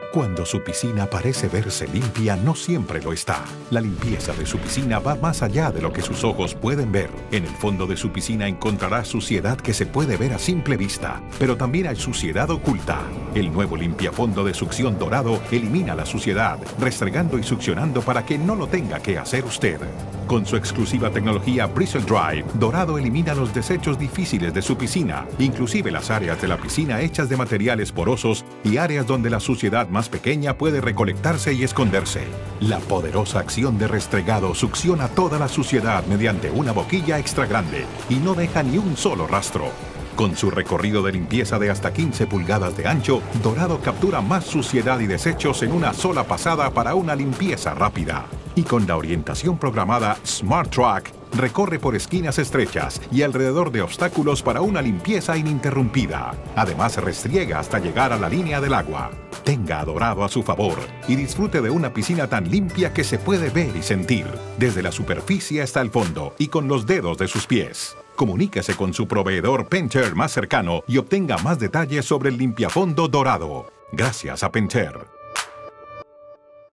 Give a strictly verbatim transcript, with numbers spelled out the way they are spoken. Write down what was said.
Cuando su piscina parece verse limpia, no siempre lo está. La limpieza de su piscina va más allá de lo que sus ojos pueden ver. En el fondo de su piscina encontrará suciedad que se puede ver a simple vista, pero también hay suciedad oculta. El nuevo limpiafondo de succión Dorado elimina la suciedad, restregando y succionando para que no lo tenga que hacer usted. Con su exclusiva tecnología Bristle Dry, Dorado elimina los desechos difíciles de su piscina, inclusive las áreas de la piscina hechas de materiales porosos y áreas donde la suciedad más pequeña puede recolectarse y esconderse. La poderosa acción de restregado succiona toda la suciedad mediante una boquilla extra grande y no deja ni un solo rastro. Con su recorrido de limpieza de hasta quince pulgadas de ancho, Dorado captura más suciedad y desechos en una sola pasada para una limpieza rápida. Y con la orientación programada Smart Track, recorre por esquinas estrechas y alrededor de obstáculos para una limpieza ininterrumpida. Además, restriega hasta llegar a la línea del agua. Tenga a Dorado a su favor y disfrute de una piscina tan limpia que se puede ver y sentir, desde la superficie hasta el fondo y con los dedos de sus pies. Comuníquese con su proveedor Pentair más cercano y obtenga más detalles sobre el limpiafondo Dorado. Gracias a Pentair.